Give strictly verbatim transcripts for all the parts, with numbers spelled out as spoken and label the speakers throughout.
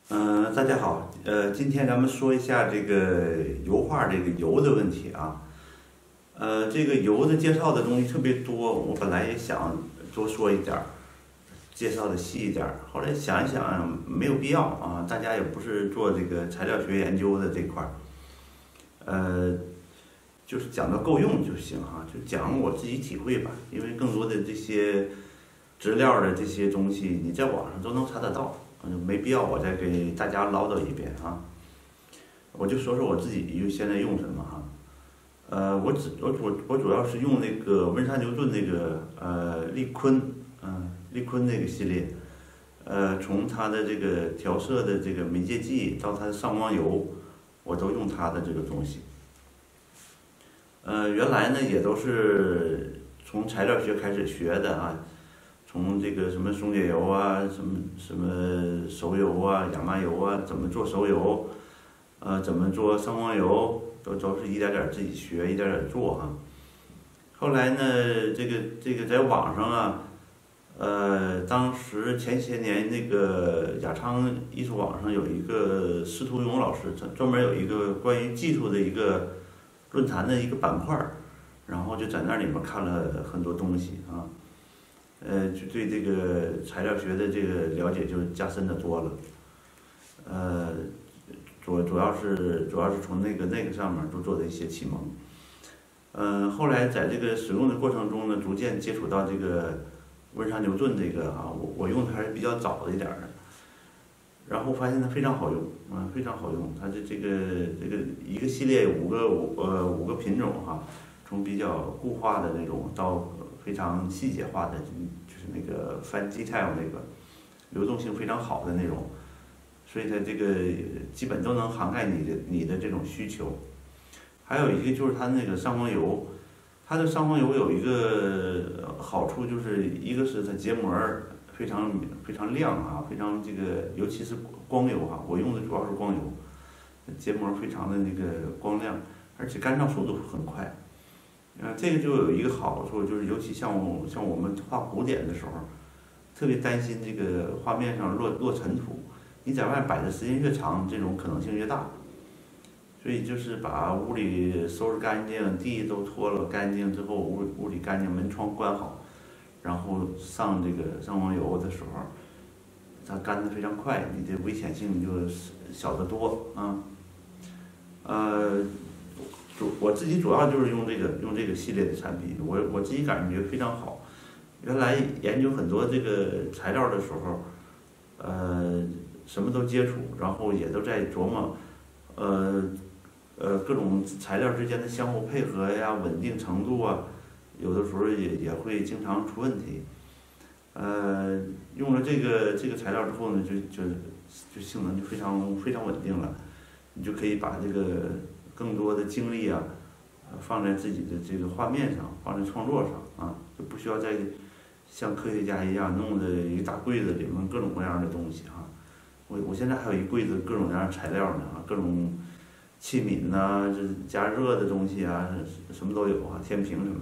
Speaker 1: 嗯、呃大家好，呃，今天咱们说一下这个油画这个油的问题啊。呃，这个油的介绍的东西特别多，我本来也想多说一点儿，介绍的细一点儿，后来想一想没有必要啊，大家也不是做这个材料学研究的这块儿，呃，就是讲到够用就行哈、就讲我自己体会吧，因为更多的这些资料的这些东西你在网上都能查得到。嗯，没必要我再给大家唠叨一遍啊。我就说说我自己现在用什么哈。呃，我只我主我主要是用那个温莎牛顿那个呃利坤，嗯、利坤那个系列，呃，从它的这个调色的这个媒介剂到它的上光油，我都用它的这个东西。呃，原来呢也都是从材料学开始学的啊，从这个什么松节油啊，什么什么熟油啊、亚麻油啊，怎么做熟油，呃，怎么做上光油，都都是一点点自己学，一点点做哈。后来呢，这个这个在网上啊，呃，当时前些年那个雅昌艺术网上有一个司徒勇老师，他专门有一个关于技术的一个论坛的一个板块儿，然后就在那里面看了很多东西啊。呃，就对这个材料学的这个了解就加深的多了。呃，主主要是主要是从那个那个上面都做的一些启蒙。嗯、呃，后来在这个使用的过程中呢，逐渐接触到这个温莎牛顿这个啊，我我用的还是比较早的一点儿的，然后发现它非常好用，啊、非常好用。它的这个这个一个系列有五个五呃五个品种哈、从比较固化的那种到非常细节化的，就是那个 fine detail 那个流动性非常好的那种，所以它这个基本都能涵盖你的你的这种需求。还有一个就是它那个上光油，它的上光油有一个好处，就是一个是它结膜非常非常亮啊，非常这个尤其是光油啊，我用的主要是光油，结膜非常的那个光亮，而且干燥速度很快。呃，这个就有一个好处，就是尤其像我像我们画古典的时候，特别担心这个画面上落落尘土，你在外摆的时间越长，这种可能性越大。所以就是把屋里收拾干净，地都拖了干净之后，屋屋里干净，门窗关好，然后上这个上光油的时候，它干得非常快，你的危险性就小得多啊。呃，主我自己主要就是用这个用这个系列的产品，我我自己感觉非常好。原来研究很多这个材料的时候，呃，什么都接触，然后也都在琢磨，呃呃各种材料之间的相互配合呀、稳定程度啊，有的时候也也会经常出问题。呃，用了这个这个材料之后呢，就就就性能就非常非常稳定了，你就可以把这个更多的精力啊，呃放在自己的这个画面上，放在创作上啊，就不需要再像科学家一样弄的一大柜子里面各种各样的东西啊。我我现在还有一柜子各种各样的材料呢啊，各种器皿呐、这加热的东西啊，什么都有啊，天平什么的。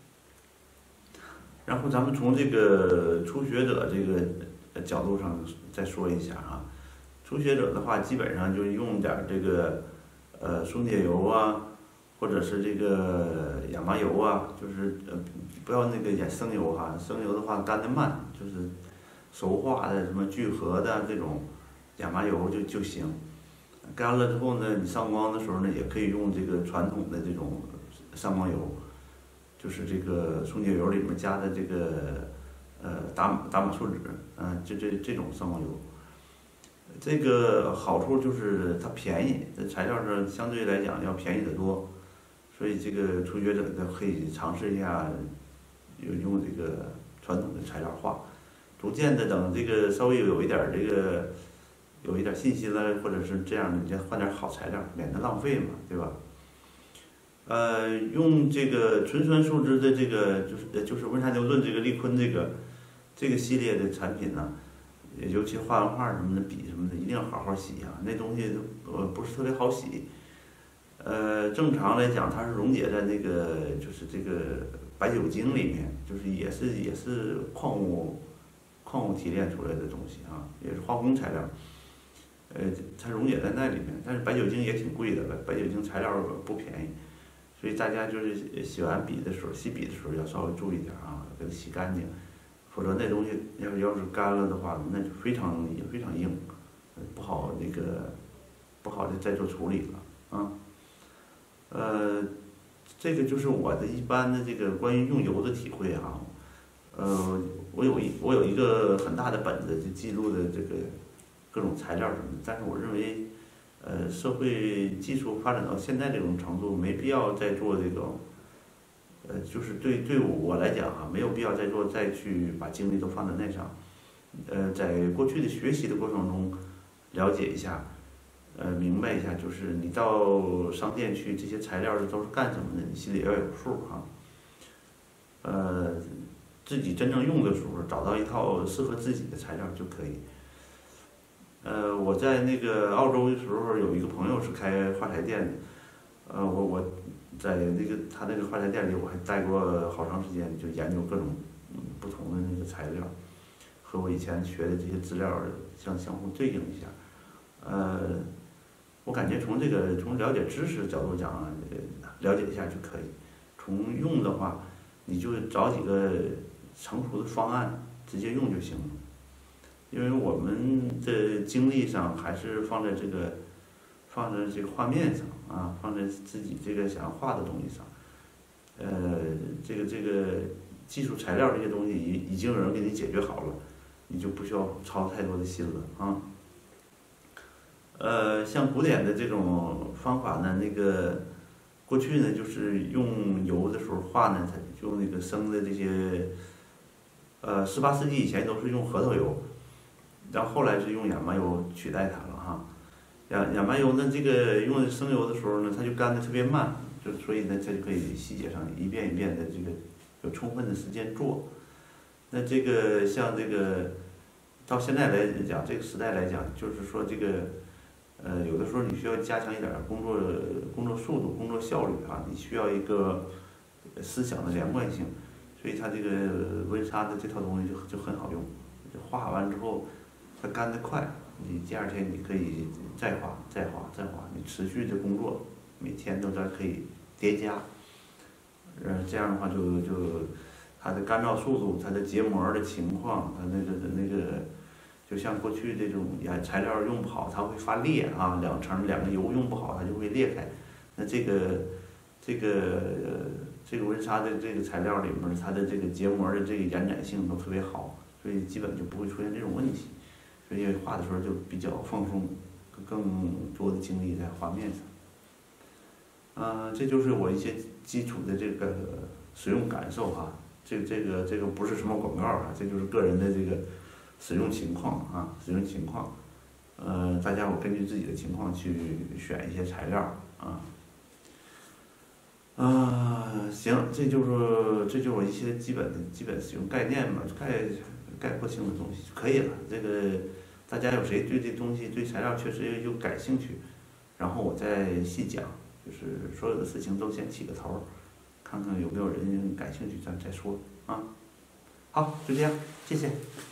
Speaker 1: 然后咱们从这个初学者这个呃角度上再说一下啊，初学者的话，基本上就用点儿这个呃松节油啊，或者是这个亚麻油啊，就是呃不要那个演生油哈，生油的话干得慢，就是熟化的什么聚合的这种亚麻油就就行。干了之后呢，你上光的时候呢，也可以用这个传统的这种上光油，就是这个松节油里面加的这个呃达达马树脂，嗯、呃，就这这种上光油。这个好处就是它便宜，在材料上相对来讲要便宜得多，所以这个初学者呢可以尝试一下用用这个传统的材料画，逐渐的等这个稍微有一点这个有一点信心了，或者是这样，你再换点好材料，免得浪费嘛，对吧？呃，用这个纯酸树脂的这个就是呃就是温莎牛顿这个利坤这个这个系列的产品呢，尤其画完画什么的、笔什么的，一定要好好洗啊，那东西都呃不是特别好洗。呃，正常来讲，它是溶解在那个就是这个白酒精里面，就是也是也是矿物矿物提炼出来的东西啊，也是化工材料。 呃，它溶解在那里面。但是白酒精也挺贵的，白白酒精材料不便宜，所以大家就是洗完笔的时候，洗笔的时候要稍微注意点啊，给它洗干净，否则那东西要要是干了的话，那就非常非常硬，不好那个不好的再做处理了啊。呃，这个就是我的一般的这个关于用油的体会哈。呃，我有一我有一个很大的本子，就记录的这个各种材料什么的。但是我认为，呃，社会技术发展到现在这种程度，没必要再做这种，呃，就是对对我来讲哈，没有必要再做再去把精力都放在那上。呃，在过去的学习的过程中，了解一下，呃，明白一下，就是你到商店去，这些材料都是干什么的，你心里要有数哈。呃。自己真正用的时候，找到一套适合自己的材料就可以。呃，我在那个澳洲的时候，有一个朋友是开画材店的，呃，我我在那个他那个画材店里，我还待过好长时间，就研究各种嗯不同的那个材料，和我以前学的这些资料相相互对应一下。呃，我感觉从这个从了解知识的角度讲，呃，了解一下就可以。从用的话，你就找几个成熟的方案直接用就行了，因为我们的精力上还是放在这个放在这个画面上啊，放在自己这个想要画的东西上。呃，这个这个技术材料这些东西已已经有人给你解决好了，你就不需要操太多的心了啊。呃，像古典的这种方法呢，那个过去呢就是用油的时候画呢，它用那个生的这些。呃，十八世纪以前都是用核桃油，然后后来是用亚麻油取代它了哈。亚亚麻油呢，这个用生油的时候呢，它就干的特别慢，就所以呢，它就可以细节上一遍一遍的这个有充分的时间做。那这个像这个到现在来讲，这个时代来讲，就是说这个呃，有的时候你需要加强一点工作工作速度、工作效率啊，你需要一个思想的连贯性。所以它这个温莎的这套东西就就很好用，就画完之后，它干得快，你第二天你可以再画、再画、再画，你持续的工作，每天都在可以叠加，呃，这样的话就就它的干燥速度、它的结膜的情况、它那个那个，就像过去这种原材料用不好，它会发裂啊，两层两个油用不好，它就会裂开，那这个这个。呃这个温莎的这个材料里面，它的这个结膜的这个延展性都特别好，所以基本就不会出现这种问题。所以画的时候就比较放松，更多的精力在画面上。嗯、呃，这就是我一些基础的这个使用感受哈。这这个这个不是什么广告啊，这就是个人的这个使用情况啊，使用情况。呃，大家我根据自己的情况去选一些材料啊。啊，行，这就是这就是我一些基本的基本使用概念嘛，概概括性的东西就可以了。这个大家有谁对这东西对材料确实有感兴趣，然后我再细讲，就是所有的事情都先起个头，看看有没有人感兴趣，咱再说啊。好，就这样，谢谢。